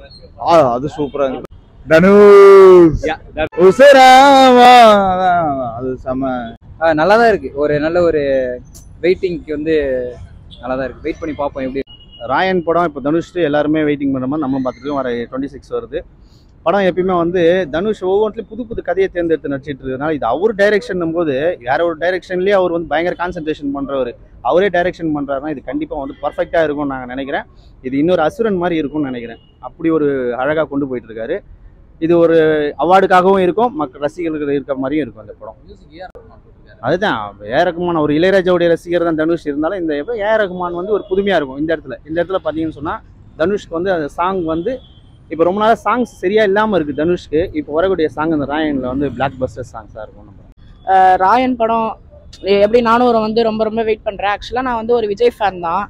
அது சூப்பரா இருக்கு. தனுஷ் உசராமா அது செம நல்லா தான் இருக்கு. ஒரு நல்ல ஒரு வெயிட்டிங்க்கு வந்து நல்லா தான் இருக்கு. வெயிட் பண்ணி பார்ப்போம் எப்படி. ராயன் படம் இப்போ தனுஷ் எல்லாருமே வெயிட்டிங் பண்ணுற மாதிரி நம்மளும் பார்த்துட்டு வர 26 வருது. படம் எப்பயுமே வந்து தனுஷ் ஒவ்வொன்றிலையும் புது புது கதையை தேர்ந்தெடுத்து நடிச்சிட்டு இருக்கிறதுனால இது அவர் டைரக்ஷன் போது வேற ஒரு டைரக்ஷன்லேயே அவர் வந்து பயங்கர கான்சன்ட்ரேஷன் பண்ணுறவர். அவரே டைரக்ஷன் பண்ணுறாருன்னா இது கண்டிப்பாக வந்து பர்ஃபெக்டாக இருக்கும்னு நாங்கள் நினைக்கிறேன். இது இன்னொரு அசுரன் மாதிரி இருக்கும்னு நினைக்கிறேன். அப்படி ஒரு அழகாக கொண்டு போயிட்டு இருக்காரு. இது ஒரு அவார்டுக்காகவும் இருக்கும், மக்கள் ரசிகர்களுக்கு இருக்கிற மாதிரியும் இருக்கும் அந்த படம். அதுதான் ஏ ரகுமான், ஒரு இளையராஜாவுடைய ரசிகர் தான் தனுஷ். இருந்தாலும் இந்த ஏ ரகுமான் வந்து ஒரு புதுமையாக இருக்கும். இந்த இடத்துல பார்த்தீங்கன்னு சொன்னால் தனுஷ்க்கு வந்து அந்த சாங் வந்து இப்போ ரொம்ப நாளாக சாங்ஸ் சரியா இல்லாமல் இருக்குது தனுஷ்க்கு. இப்போ வரக்கூடிய சாங் அந்த ராயனில் வந்து பிளாக் பஸ்டர் சாங்ஸாக இருக்கும். ராயன் படம் எப்படி நானும் வந்து ரொம்ப ரொம்ப வெயிட் பண்ணுறேன். ஆக்சுவலாக நான் வந்து ஒரு விஜய் ஃபேன் தான்.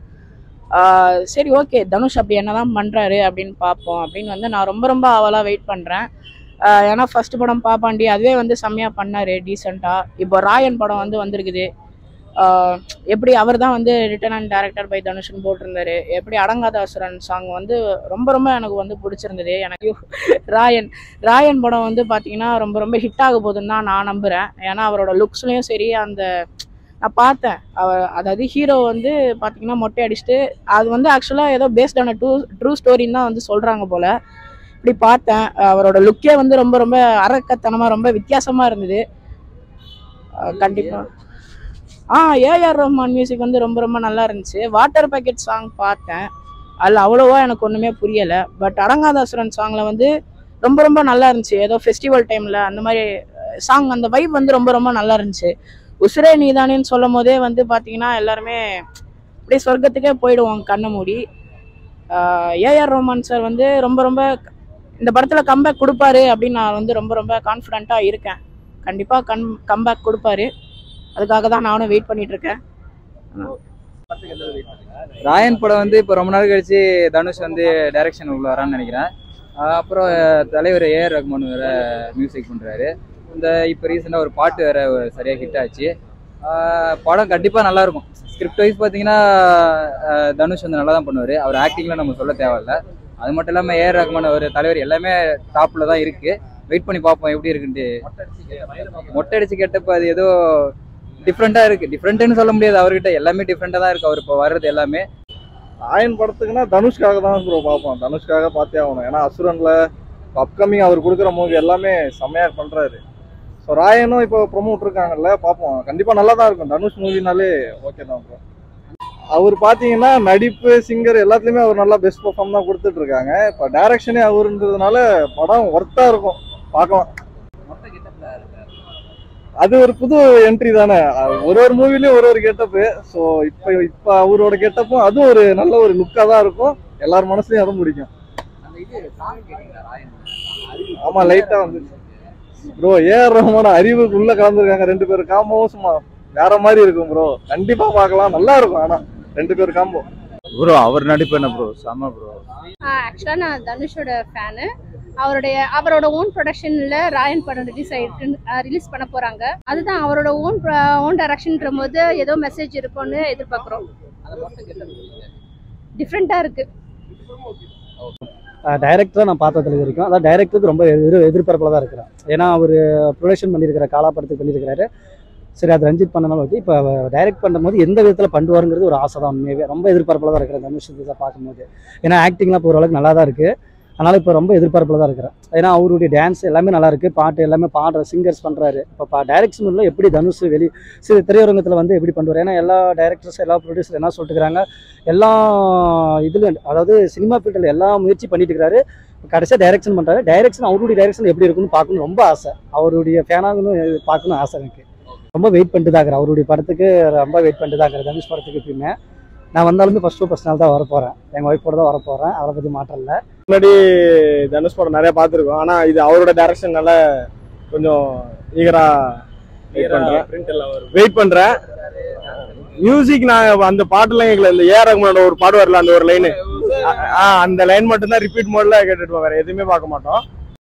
சரி ஓகே தனுஷ் அப்படி என்ன தான் பண்ணுறாரு அப்படின்னு பார்ப்போம் அப்படின்னு வந்து நான் ரொம்ப ரொம்ப ஆவலாக வெயிட் பண்ணுறேன். ஏன்னா ஃபர்ஸ்ட் படம் பாப்பாண்டி அதுவே வந்து செம்மையாக பண்ணார் டீசெண்டாக. இப்போ ராயன் படம் வந்து வந்திருக்குது. எப்படி அவர் தான் வந்து ரிட்டன் அண்ட் டைரக்டர் பை தனுஷ்னு போட்டிருந்தாரு. எப்படி அடங்காத அசுரன் சாங் வந்து ரொம்ப ரொம்ப எனக்கு வந்து பிடிச்சிருந்தது. எனக்கு ராயன் படம் வந்து பார்த்தீங்கன்னா ரொம்ப ரொம்ப ஹிட் ஆக போகுதுன்னு தான் நான் நம்புகிறேன். ஏன்னா அவரோட லுக்ஸ்லேயும் சரி, அந்த நான் பார்த்தேன் அதாவது ஹீரோ வந்து பார்த்தீங்கன்னா மொட்டை அடிச்சுட்டு அது வந்து ஆக்சுவலாக ஏதோ பேஸ்டான ட்ரூ ஸ்டோரின்னு தான் வந்து சொல்கிறாங்க போல். இப்படி பார்த்தேன். அவரோட லுக்கே வந்து ரொம்ப ரொம்ப அரக்கத்தனமாக ரொம்ப வித்தியாசமாக இருந்தது. கண்டிப்பாக ஏஆர் ரஹ்மான் மியூசிக் வந்து ரொம்ப ரொம்ப நல்லா இருந்துச்சு. வாட்டர் பேக்கெட் சாங் பார்த்தேன், அதில் அவ்வளோவா எனக்கு ஒன்றுமே புரியலை. பட் அடங்காத அசுரன் சாங்கில் வந்து ரொம்ப ரொம்ப நல்லா இருந்துச்சு. ஏதோ ஃபெஸ்டிவல் டைமில் அந்த மாதிரி சாங், அந்த வைப் வந்து ரொம்ப ரொம்ப நல்லா இருந்துச்சு. உசுரே நீதானேன்னு சொல்லும் போதே வந்து பார்த்தீங்கன்னா எல்லாருமே அப்படியே சொர்க்கத்துக்கே போயிடுவாங்க கண்ணை மூடி. ஏஆர் ரஹ்மான் சார் வந்து ரொம்ப ரொம்ப இந்த படத்தில் கம்பேக் கொடுப்பாரு அப்படின்னு நான் வந்து ரொம்ப ரொம்ப கான்ஃபிடென்ட்டாக இருக்கேன். கண்டிப்பாக கம்பேக் கொடுப்பாரு. அதுக்காக தான் நானும் வெயிட் பண்ணிட்டு இருக்கேன். ராயன் படம் வந்து இப்போ ரொம்ப நாள் கழிச்சு தனுஷ் வந்து டைரக்ஷன் உள்ள வரான்னு நினைக்கிறேன். அப்புறம் தலைவர் ஏஆர் ரகுமான் வேற மியூசிக் பண்ணுறாரு. இந்த இப்போ ரீசெண்டாக ஒரு பாட்டு வேற சரியாக ஹிட் ஆச்சு. படம் கண்டிப்பாக நல்லா இருக்கும். ஸ்கிரிப்ட் வைஸ் பார்த்தீங்கன்னா தனுஷ் வந்து நல்லா தான் பண்ணுவார். அவர் ஆக்டிங்லாம் நம்ம சொல்ல தேவையில்ல. அது மட்டும் இல்லாமல் ஏஆர் ரகுமான் அவர் தலைவர் எல்லாமே டாப்பில் தான் இருக்குது. வெயிட் பண்ணி பார்ப்போம் எப்படி இருக்குன்ட்டு. மொட்டை அடிச்சு கேட்டப்போ அது ஏதோ டிஃப்ரெண்ட்டாக இருக்குது. டிஃப்ரெண்ட்டுன்னு சொல்ல முடியாது, அவர்கிட்ட எல்லாமே டிஃப்ரெண்ட்டாக தான் இருக்குது. அவர் இப்போ வர்றது எல்லாமே ராயன் படத்துக்குன்னா தனுஷ்காக தான் ப்ரோ பார்ப்போம். தனுஷ்காக பார்த்தே ஆகணும். ஏன்னா அசுரனில் அப்கமிங் அவர் கொடுக்குற மூவி எல்லாமே செம்மையாக பண்ணுறாரு. ஸோ ராயனும் இப்போ ப்ரொமோட் இருக்காங்கல்ல, பார்ப்போம். கண்டிப்பாக நல்லா தான் இருக்கும். தனுஷ் மூவினாலே ஓகே தான் ப்ரோ. அவர் பார்த்தீங்கன்னா நடிப்பு, சிங்கர் எல்லாத்துலேயுமே அவர் நல்லா பெஸ்ட் பர்ஃபார்ம் தான் கொடுத்துட்டு இருக்காங்க. இப்போ டைரக்ஷனே அவருன்றதுனால படம் ஒர்த்தாக இருக்கும், பார்க்கலாம். அது ஒரு புது என்ட்ரி தானே. ஒரு மூவிலையும் ஒரு கெட்டப்பு. ஸோ இப்போ அவரோட கெட்டப்பும் அதுவும் ஒரு நல்ல ஒரு லுக்காக தான் இருக்கும். எல்லார் மனசுலையும் அதுவும் பிடிக்கும். ஆமா, லைட்டாக வந்து ப்ரோ ஏஆர் ரஹ்மான் அறிவுக்குள்ள கலந்துருக்காங்க. 2 பேர் காம்போவும் சும்மா வேற மாதிரி இருக்கும் ப்ரோ. கண்டிப்பா பார்க்கலாம், நல்லா இருக்கும். ஆனா 2 பேர் காம்போ ப்ரோ. அவர் நடிப்பு என்ன ப்ரோ, செம ப்ரோ. ஆக்சுவலா நான் தனுஷோட ஃபேனு. அவரோட ஓன் ப்ரொடக்ஷன்ல ராயன் படம் ரிலீஸ் பண்ண போறாங்க. அதுதான் அவரோட ஓன் டைரக்ஷன்ற போது ஏதோ மெசேஜ் இருக்கும்னு எதிர்பார்க்குறோம். டிஃப்ரெண்டா இருக்கு. டைரக்டராக நான் பார்த்ததுல வரைக்கும் அதான் டைரக்டருக்கு ரொம்ப எதிர்பார்ப்பில் தான் இருக்கிறேன். ஏன்னா அவர் ப்ரொடக்ஷன் பண்ணியிருக்கிற காலாப்படத்துக்கு பண்ணியிருக்கிறாரு. சரி, அது ரஞ்சித் பண்ணனாலும் ஓகே. இப்போ டைரக்ட் பண்ணும்போது எந்த விதத்தில் பண்ணுவாருங்கிறது ஒரு ஆசை தான். உண்மையாகவே ரொம்ப எதிர்பார்ப்பில் தான் இருக்கிறேன் தனுஷ் இதை பார்க்கும்போது. ஏன்னா ஆக்டிங்லாம் இப்போ ஓரளவுக்கு நல்லா தான் இருக்குது. அதனால் இப்போ ரொம்ப எதிர்பார்ப்பில் தான் இருக்கிறேன். ஏன்னா அவருடைய டான்ஸ் எல்லாமே நல்லா இருக்குது, பாட்டு எல்லாமே பாடுற சிங்கர்ஸ் பண்ணுறாரு. இப்போ டைரக்ஷனில் எப்படி தனுஷ் சரி திரையரங்கத்தில் வந்து எப்படி பண்ணுவார். ஏன்னா எல்லா டைரக்டர்ஸ் எல்லா ப்ரொடியூசர் என்ன சொல்லிட்டுருக்காங்க, எல்லா இதுலையும் அதாவது சினிமா ஃபீல்டில் எல்லா முயற்சி பண்ணிட்டு இருக்கிறாரு. கடைசியாக டைரக்ஷன் பண்ணுறாரு. டைரக்ஷன் அவருடைய டைரக்ஷன் எப்படி இருக்குன்னு பார்க்கணும் ரொம்ப ஆசை. அவருடைய ஃபேனாகணும் பார்க்கணும் ஆசை எனக்கு. ரொம்ப வெயிட் பண்ணிட்டு தான் இருக்கிறேன். அவருடைய படத்துக்கு ரொம்ப வெயிட் பண்ணிட்டு தான் இருக்கிறேன். தனுஷ் படத்துக்கு எப்பயுமே நான் வந்தாலுமே ஃபர்ஸ்ட் நாள் தான் வரப்போகிறேன். எங்கள் ஒய்ஃபோட தான் வரப்போகிறேன். அதை பற்றி மாற்றம் இல்லை. முன்னாடி தனுஷ் படம் நிறைய பார்த்துருக்கோம். ஆனால் இது அவரோட டைரக்ஷன்னால கொஞ்சம் வெயிட் பண்ணுறேன். மியூசிக் நான் அந்த பாட்டுலாம் கேட்கல. இந்த ஏஆர் ரஹ்மானோட ஒரு பாடு வரல, அந்த ஒரு லைனு, அந்த லைன் மட்டும்தான் ரிப்பீட் மோட்ல கேட்டுட்டு வேற எதுவுமே பார்க்க மாட்டோம்.